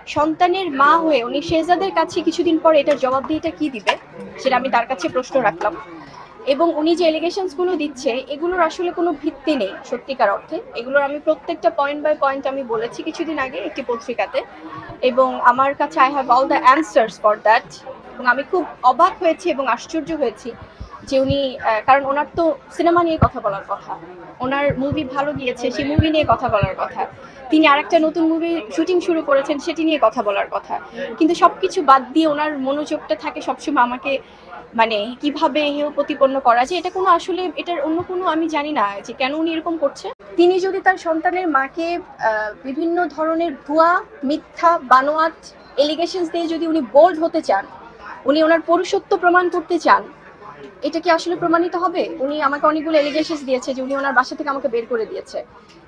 সন্তানের মা হয়ে উনি শেহজাদের কাছে কিছুদিন পরে এটার জবাবদিহিটা কি দিবে সেটা আমি তার কাছে প্রশ্ন রাখলাম। এবং উনি যে এলিগেশনসগুলো দিচ্ছে এগুলোর আসলে কোনো ভিত্তি নেই সত্যিকার অর্থে। এগুলোর আমি প্রত্যেকটা পয়েন্ট বাই পয়েন্ট আমি বলেছি কিছুদিন আগে একটি পত্রিকাতে, এবং আমার কাছে I have all the answers for that. এবং আমি খুব অবাক হয়েছি এবং আশ্চর্য হয়েছি যে উনি, কারণ ওনার তো সিনেমা নিয়ে কথা বলার কথা, ওনার মুভি ভালো গিয়েছে সেই মুভি নিয়ে কথা বলার কথা, তিনি আরেকটা নতুন মুভি শুটিং শুরু করেছেন সেটি নিয়ে কথা বলার কথা, কিন্তু সবকিছু বাদ দিয়ে ওনার মনোযোগটা থাকে সবসময় আমাকে মানে কিভাবে হেয় প্রতিপন্ন করা যায়। এটা কোনো আসলে এটার অন্য কোনো আমি জানি না যে কেন উনি এরকম করছে। তিনি যদি তার সন্তানের মাকে বিভিন্ন ধরনের ভুয়া মিথ্যা বানোয়াট এলিগেশনস দিয়ে যদি উনি বোল্ড হতে চান, উনি ওনার পুরুষত্ব প্রমাণ করতে চান, এটা কি আসলে প্রমাণিত হবে? উনি আমাকে অনেকগুলো এলিগেশনস দিয়েছে যে উনি ওনার বাসা থেকে আমাকে বের করে দিয়েছে।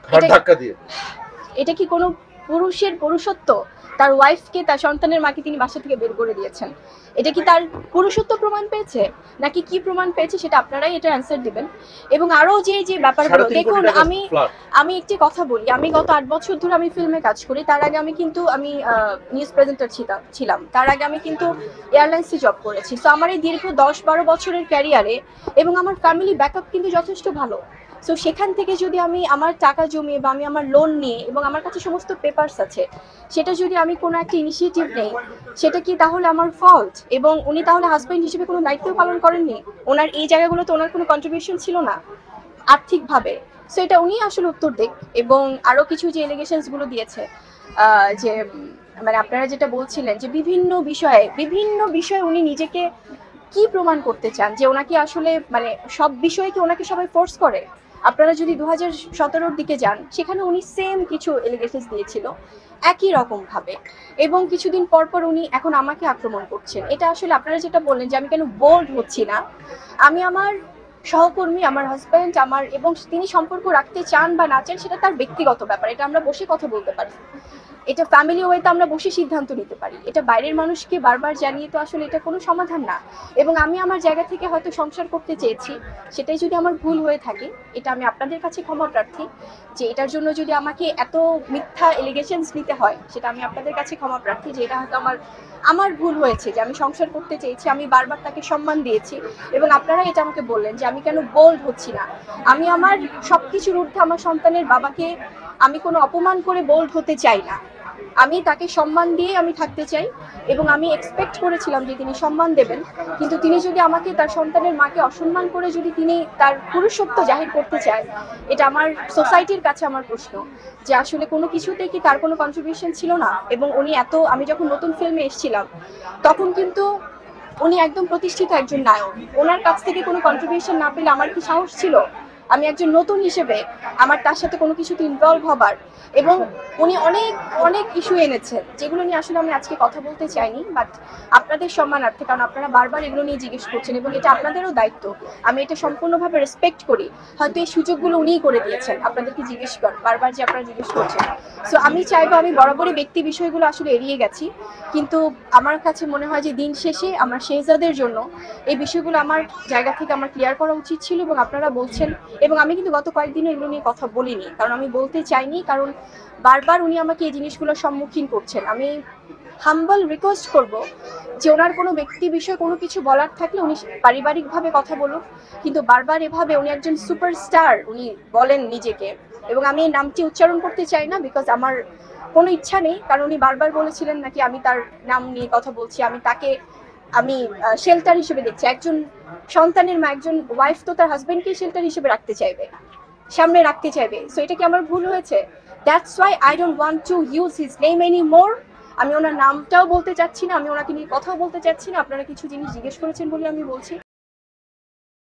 এটা কি কোনো পুরুষের পুরুষত্ব? তার ওয়াইফকে, তার সন্তানের মাকে তিনি বাসা থেকে বের করে দিয়েছেন, এটা কি তার পুরুষত্ব প্রমাণ পেয়েছে নাকি কি প্রমাণ পেয়েছে সেটা আপনারাই এটা অ্যান্সার দিবেন। এবং আরো যে যে ব্যাপারগুলো দেখুন, আমি একটি কথা বলি, আমি গত 8 বছর ধরে আমি ফিল্মে কাজ করি। তার আগে আমি নিউজ প্রেজেন্টার ছিলাম, তার আগে আমি কিন্তু এয়ারলাইন্সে জব করেছি। সো আমার এই দীর্ঘ 10-12 বছরের ক্যারিয়ারে এবং আমার ফ্যামিলি ব্যাকআপ কিন্তু যথেষ্ট ভালো। সো সেখান থেকে যদি আমি আমার টাকা জমিয়ে বা আমি আমার লোন নিয়ে এবং আমার কাছে সমস্ত পেপারস আছে, সেটা যদি আমি কোনো একটা ইনিশিয়েটিভ নেই, সেটা কি তাহলে আমার ফল্ট? এবং উনি তাহলে হাজব্যান্ড হিসেবে কোনো দায়িত্ব পালন করেননি? ওনার এই জায়গাগুলোতে ওনার কোনো কন্ট্রিবিউশন ছিল না আর্থিকভাবে? সো এটা উনি আসলে উত্তর দিক। এবং আরও কিছু যে এলিগেশনসগুলো দিয়েছে, যে মানে আপনারা যেটা বলছিলেন যে বিভিন্ন বিষয়ে উনি নিজেকে কি প্রমাণ করতে চান, যে ওনাকে আসলে মানে সব বিষয়ে কি ওনাকে সবাই ফোর্স করে? আপনারা যদি 2017-র দিকে যান, সেখানে উনি সেম কিছু এলিগেশনস দিয়েছিল একই রকম ভাবে, এবং কিছুদিন পর পর উনি এখন আমাকে আক্রমণ করছেন। এটা আসলে আপনারা যেটা বললেন যে আমি কেন বোল্ড হচ্ছি না, আমি আমার সহকর্মী, আমার হাজব্যান্ড, আমার এবং তিনি সম্পর্ক রাখতে চান বা না চান সেটা তার ব্যক্তিগত ব্যাপার, এটা আমরা বসে কথা বলতে পারি, এটা ফ্যামিলি ওয়েতে আমরা বসে সিদ্ধান্ত নিতে পারি। এটা বাইরের মানুষকে বারবার জানিয়ে তো আসলে এটা কোনো সমাধান না। এবং আমি আমার জায়গা থেকে হয়তো সংসার করতে চেয়েছি, সেটাই যদি আমার ভুল হয়ে থাকে, এটা আমি আপনাদের কাছে ক্ষমা প্রার্থী যে এটার জন্য যদি আমাকে এত মিথ্যা এলিগেশনস নিতে হয়, সেটা আমি আপনাদের কাছে ক্ষমা প্রার্থী যে এটা হয়তো আমার ভুল হয়েছে, যে আমি সংসার করতে চেয়েছি, আমি বারবার তাকে সম্মান দিয়েছি। এবং আপনারা এটা আমাকে বললেন যে আমি কেন বোল্ড হচ্ছি না। আমি আমার সবকিছুর ঊর্ধ্বে আমার সন্তানের বাবাকে আমি কোনো অপমান করে বোল্ড হতে চাই না, আমি তাকে সম্মান দিয়ে আমি থাকতে চাই। এবং আমি এক্সপেক্ট করেছিলাম যে তিনি সম্মান দেবেন, কিন্তু তিনি যদি আমাকে, তার সন্তানের মাকে অসম্মান করে যদি তিনি তার পুরুষত্ব জাহির করতে চায়, এটা আমার সোসাইটির কাছে আমার প্রশ্ন যে আসলে কোনো কিছুতেই কি তার কোনো কন্ট্রিবিউশন ছিল না। এবং উনি আমি যখন নতুন ফিল্মে এসেছিলাম তখন কিন্তু উনি একদম প্রতিষ্ঠিত একজন নায়ক, ওনার কাছ থেকে কোনো কন্ট্রিবিউশন না পেলে আমার কি সাহস ছিল আমি একজন নতুন হিসেবে আমার তার সাথে কোনো কিছুতে ইনভলভ হবার? এবং উনি অনেক অনেক ইস্যু এনেছেন যেগুলো নিয়ে আসলে আমি আজকে কথা বলতে চাইনি, বাট আপনাদের সম্মানার্থে, কারণ আপনারা বারবার এগুলো নিয়ে জিজ্ঞেস করছেন এবং এটা আপনাদেরও দায়িত্ব, আমি এটা সম্পূর্ণভাবে রেসপেক্ট করি। হয়তো এই সুযোগগুলো উনিই করে দিয়েছেন, আপনাদেরকে জিজ্ঞেস বারবার যে আপনারা জিজ্ঞেস করছেন। সো আমি চাইবো, আমি বরাবরই ব্যক্তি বিষয়গুলো আসলে এড়িয়ে গেছি, কিন্তু আমার কাছে মনে হয় যে দিন শেষে আমার শেহজাদের জন্য এই বিষয়গুলো আমার জায়গা থেকে আমার ক্লিয়ার করা উচিত ছিল। এবং আপনারা বলছেন, এবং আমি কিন্তু গত কয়েকদিনও এগুলো নিয়ে কথা বলিনি, কারণ আমি বলতে চাইনি, কারণ বারবার উনি আমাকে এই জিনিসগুলোর সম্মুখীন করছেন। আমি হাম্বল রিকোয়েস্ট করব যে ওনার কোনো ব্যক্তি বিষয়ে কোনো কিছু বলার থাকলে উনি পারিবারিকভাবে কথা বলুন, কিন্তু বারবার এভাবে, উনি একজন সুপারস্টার উনি বলেন নিজেকে, এবং আমি এই নামটি উচ্চারণ করতে চাই না বিকজ আমার কোনো ইচ্ছা নেই, কারণ উনি বারবার বলেছিলেন নাকি আমি তার নাম নিয়ে কথা বলছি, আমি শেল্টার হিসেবে দেখছি। একজন সন্তানের মা, একজন ওয়াইফ তো তার হাজবেন্ডকে শেল্টার হিসেবে রাখতে চাইবে, সামনে রাখতে চাইবে। সো এটা কি আমার ভুল হয়েছে? That's why I don't want to use his name anymore. আমি ওনার নামটাও বলতে চাচ্ছি না, আমি ওনাকে নিয়ে কথাও বলতে চাচ্ছি না। আপনারা কিছু জিনিস জিজ্ঞেস করেছেন বলে আমি বলছি।